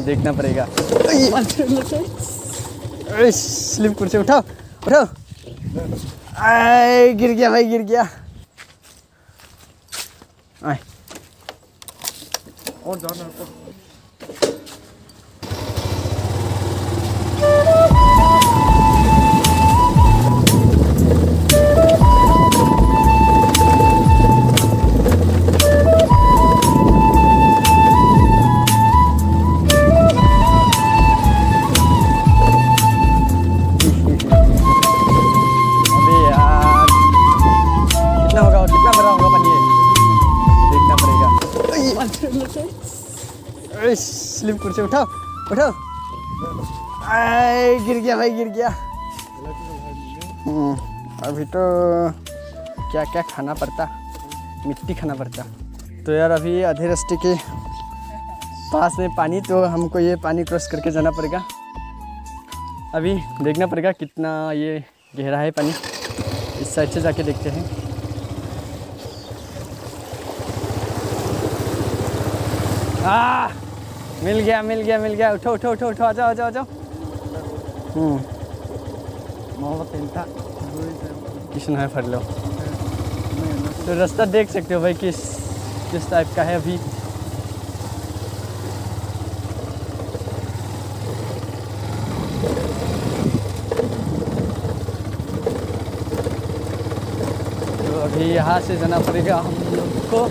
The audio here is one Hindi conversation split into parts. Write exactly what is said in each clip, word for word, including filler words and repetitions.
देखना पड़ेगा। स्लिप कुर्सी उठाओ उठाओ। आए गिर गया भाई, गिर गया। आए और जाना है। स्लिप कुर्सी उठाओ उठाओ। आए गिर गया भाई, गिर गया। अभी तो क्या क्या खाना पड़ता, मिट्टी खाना पड़ता। तो यार अभी आधे रास्ते के पास में पानी, तो हमको ये पानी क्रॉस करके जाना पड़ेगा। अभी देखना पड़ेगा कितना ये गहरा है पानी। इस साइड से जाके देखते हैं। आ मिल गया मिल गया मिल गया। उठो उठो उठो उठो, आ जाओ आ जाओ आ जाओ। हम्म किशन है फट लो। तो रास्ता देख सकते हो भाई किस किस टाइप का है अभी। तो अभी यहाँ से जाना पड़ेगा हम लोग को।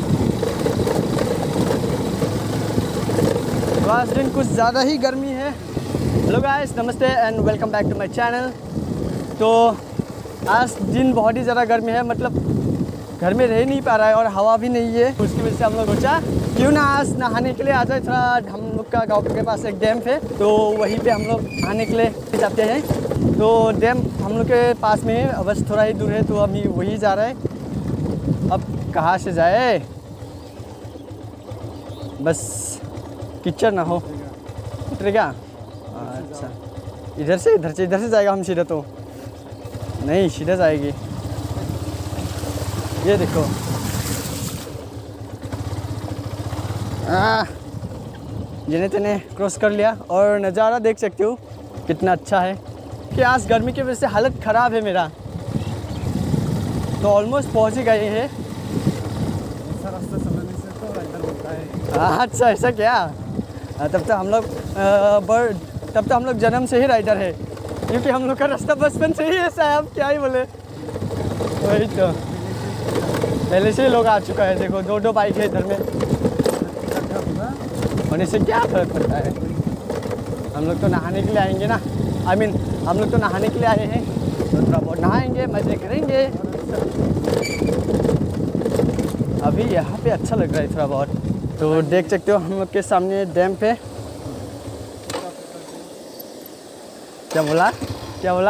आज दिन कुछ ज़्यादा ही गर्मी है। हेलो गाइस, नमस्ते and welcome back to my channel. तो आज दिन बहुत ही ज़्यादा गर्मी है, मतलब घर में रह नहीं पा रहा है और हवा भी नहीं है। उसकी वजह से हम लोग सोचा क्यों ना आज नहाने के लिए आ जाए। थोड़ा हम लोग का गाँव के पास एक डैम है, तो वहीं पे हम लोग नहाने के लिए जाते हैं। तो डैम हम लोग के पास में है, बस थोड़ा ही दूर है, तो अभी वही जा रहा है। अब कहाँ से जाए, बस कीचड़ ना हो। उतरेगा? अच्छा, इधर से इधर से इधर से जाएगा हम सीधा? तो नहीं, सीधा जाएगी। ये देखो, जिन्हें तेने क्रॉस कर लिया और नज़ारा देख सकते हो कितना अच्छा है। कि आज गर्मी की वजह से हालत ख़राब है मेरा। तो ऑलमोस्ट पहुँच ही गए हैं। अच्छा, ऐसा क्या? तब तो हम लोग बड़ तब तो हम लोग जन्म से ही राइडर है, क्योंकि हम लोग का रास्ता बचपन से ही ऐसा है। अब क्या ही बोले। वही तो, पहले से ही लोग आ चुका है। देखो, दो दो बाइक है इधर में, होने से क्या फर्क पड़ता है। हम लोग तो नहाने के लिए आएंगे ना। आई मीन हम लोग तो नहाने के लिए आए हैं, तो थोड़ा बहुत नहाएंगे, मज़े करेंगे। अभी यहाँ पे अच्छा लग रहा है थोड़ा बहुत। तो देख सकते हो हम लोग के सामने डैम पे। क्या बोला क्या बोला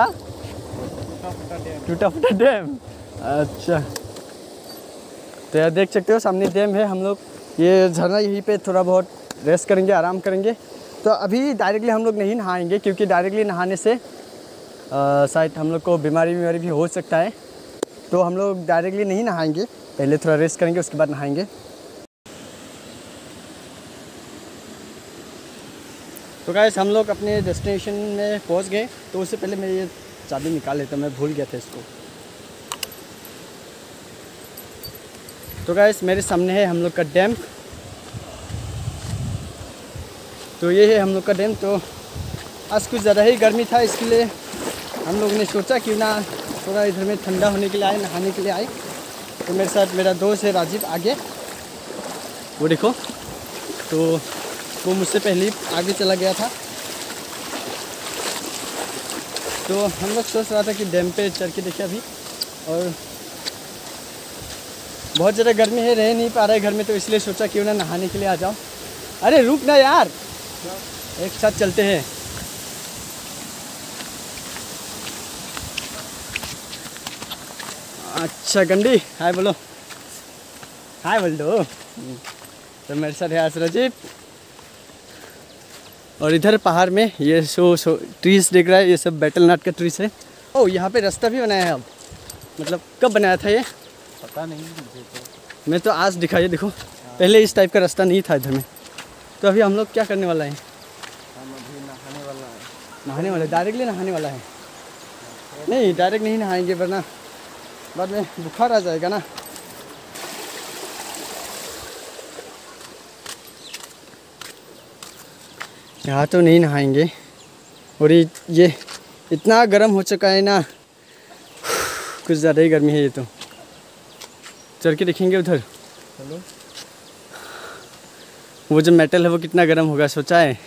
टूटा फूटा डैम। अच्छा, तो यार देख सकते हो सामने डैम है। हम लोग ये झरना यहीं पे थोड़ा बहुत रेस्ट करेंगे, आराम करेंगे। तो अभी डायरेक्टली हम लोग नहीं नहाएंगे, क्योंकि डायरेक्टली नहाने से शायद हम लोग को बीमारी बीमारी भी हो सकता है। तो हम लोग डायरेक्टली नहीं नहाएंगे, पहले थोड़ा रेस्ट करेंगे, उसके बाद नहाएंगे। तो गाइस, हम लोग अपने डेस्टिनेशन में पहुंच गए। तो उससे पहले मैं ये चाबी निकाल लेता, मैं भूल गया था इसको। तो गाइस, मेरे सामने है हम लोग का डैम। तो ये है हम लोग का डैम। तो आज कुछ ज़्यादा ही गर्मी था, इसके लिए हम लोगों ने सोचा क्यों ना थोड़ा इधर में ठंडा होने के लिए आए, नहाने के लिए आए। तो मेरे साथ मेरा दोस्त है राजीव आगे, वो देखो। तो वो मुझसे पहले ही आगे चला गया था। तो हम लोग सोच रहा था कि डैम पे चढ़ के देखे अभी, और बहुत ज़्यादा गर्मी है, रह नहीं पा रहा है घर में। तो इसलिए सोचा क्यों ना नहाने के लिए आ जाओ। अरे रुक ना यार, एक साथ चलते हैं। अच्छा गंडी, हाय बोलो, हाय बोल दो। तो मेरे साथ है आज राजीव। और इधर पहाड़ में ये सो सो ट्रीज देख रहा है, ये सब बैटल नट का ट्रीज है। ओ, यहाँ पे रास्ता भी बनाया है अब, मतलब कब बनाया था ये पता नहीं मुझे तो। मैं तो आज दिखाई, देखो पहले इस टाइप का रास्ता नहीं था इधर में। तो अभी हम लोग क्या करने वाला है, नहाने वाला, डायरेक्टली नहाने वाला है। नहीं डायरेक्ट नहीं नहाएंगे वरना बाद में बुखार आ जाएगा ना। यहाँ तो नहीं नहाएंगे। और ये ये इतना गर्म हो चुका है ना, कुछ ज़्यादा ही गर्मी है ये तो। चल के देखेंगे उधर। चलो। वो जो मेटल है वो कितना गर्म होगा, सोचा है?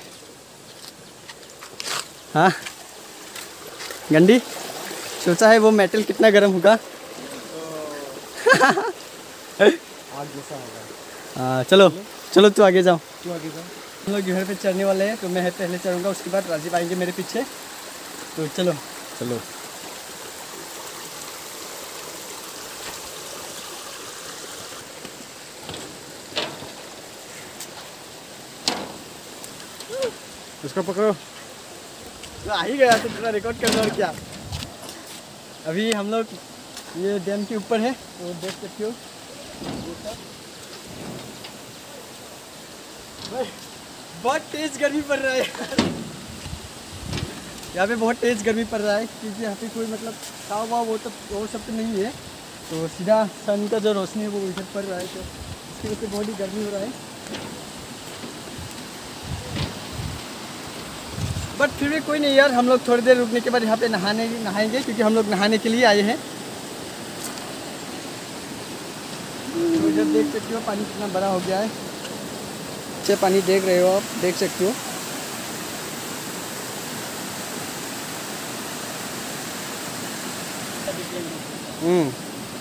हाँ गंडी, सोचा है वो मेटल कितना गर्म होगा? आग जैसा होगा। हाँ चलो चलो, तू आगे जाओ। तू आगे जा। हम लोग घर पे चढ़ने वाले हैं, तो मैं पहले चढ़ूँगा, उसके बाद राजीव आएंगे मेरे पीछे। तो चलो चलो। उसको पकड़ो। तो आ ही गया तो पूरा रिकॉर्ड कर लो और क्या। अभी हम लोग ये डैम के ऊपर है, तो देख सकते हो बहुत तेज़ गर्मी पड़ रहा है यहाँ पे बहुत तेज़ गर्मी पड़ रहा है, क्योंकि यहाँ पे कोई मतलब ताव वाव वो तो वो सब तो नहीं है। तो सीधा सन का जो रोशनी है वो इधर पड़ रहा है, तो इसकी वजह से बहुत ही गर्मी हो रहा है। बट फिर भी कोई नहीं यार, हम लोग थोड़ी देर रुकने के बाद यहाँ पे नहाने नहाएंगे, क्योंकि हम लोग नहाने के लिए आए हैं। तो इधर देख सकते हो पानी कितना बड़ा हो गया है। अच्छे पानी देख रहे हो आप, देख सकते हो। हम्म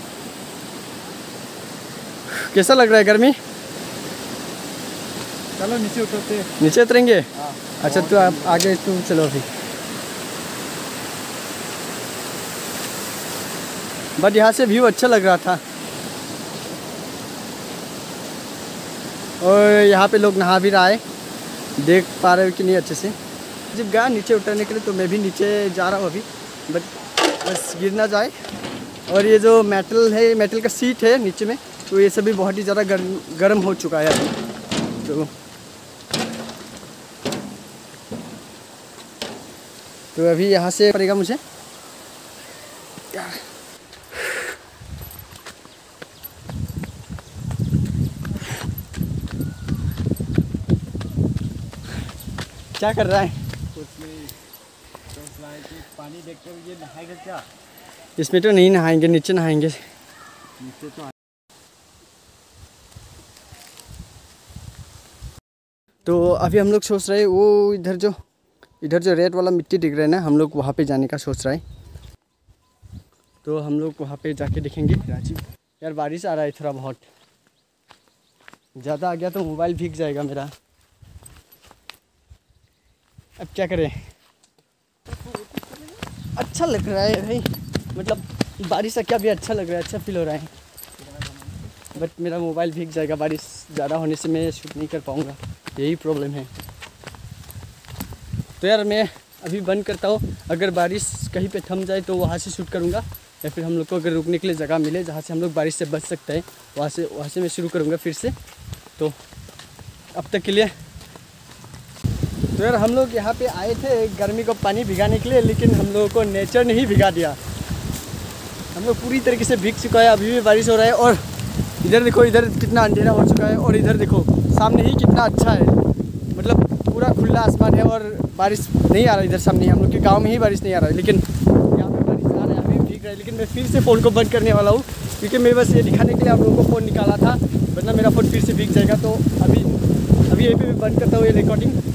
कैसा लग रहा है गर्मी? चलो नीचे उतरते। नीचे उतरेंगे? हाँ। अच्छा तो आप आगे, तू चलो अभी। बट यहाँ से व्यू अच्छा लग रहा था, और यहाँ पे लोग नहा भी रहा है, देख पा रहे हो कि नहीं अच्छे से। जब गया नीचे उतरने के लिए, तो मैं भी नीचे जा रहा हूँ अभी, बट बस गिर ना जाए। और ये जो मेटल है, मेटल का सीट है नीचे में, तो ये सभी बहुत ही ज़्यादा गर्म गर्म हो चुका है अभी। तो तो अभी यहाँ से पड़ेगा मुझे। क्या कर रहा है? कुछ नहीं, सोच रहा है कि पानी देखते हुए ये नहाएगा क्या? इसमें तो नहीं नहाएंगे, नीचे नहाएंगे। नीचे तो तो अभी हम लोग सोच रहे हैं वो इधर जो इधर जो रेड वाला मिट्टी दिख रहा है ना, हम लोग वहाँ पे जाने का सोच रहा है। तो हम लोग वहाँ पे जाके देखेंगे। राजीव यार बारिश आ रहा है थोड़ा बहुत, ज़्यादा आ गया तो मोबाइल भीग जाएगा मेरा। अब क्या करें? अच्छा लग रहा है भाई, मतलब बारिश आ क्या भी अच्छा लग रहा है, अच्छा फील हो रहा है। बट मेरा मोबाइल भीग जाएगा, बारिश ज़्यादा होने से मैं शूट नहीं कर पाऊँगा, यही प्रॉब्लम है। तो यार मैं अभी बंद करता हूँ, अगर बारिश कहीं पे थम जाए तो वहाँ से शूट करूँगा, या फिर हम लोग को अगर रुकने के लिए जगह मिले जहाँ से हम लोग बारिश से बच सकते हैं, वहाँ से वहाँ से मैं शुरू करूँगा फिर से। तो अब तक के लिए तो यार हम लोग यहाँ पे आए थे गर्मी को पानी भिगाने के लिए, लेकिन हम लोगों को नेचर ने ही भिगा दिया। हम लोग पूरी तरीके से भीग चुका है, अभी भी बारिश हो रहा है। और इधर देखो, इधर कितना अंधेरा हो चुका है, और इधर देखो सामने ही कितना अच्छा है, मतलब पूरा खुला आसमान है और बारिश नहीं आ रहा है। इधर सामने हम लोग के गांव में ही बारिश नहीं आ रहा है, लेकिन यहाँ पे बारिश आ रहा है, अभी भीग रहा है। लेकिन मैं फिर से फ़ोन को बंद करने वाला हूँ, क्योंकि मैं बस ये दिखाने के लिए आप लोगों को फ़ोन निकाला था, वरना मेरा फ़ोन फिर से भीग जाएगा। तो अभी अभी यहीं पे मैं बंद करता हूँ ये रिकॉर्डिंग।